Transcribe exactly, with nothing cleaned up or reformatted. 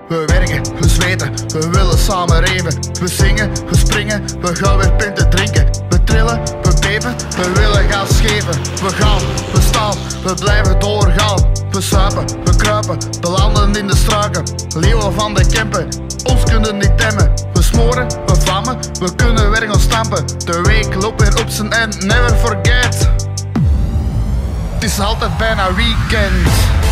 We werken, we zweten, we willen samen reven. We zingen, we springen, we gaan weer pinten drinken. We trillen, we beven, we willen gaan scheven. We gaan, we staan, we blijven doorgaan. We suipen, we kruipen, belanden in de struiken. Leeuwen van de Kempen, ons kunnen niet temmen. We smoren, we vlammen, we kunnen weer gaan stampen. De week loopt weer op zijn end, never forget. Het is altijd bijna weekend.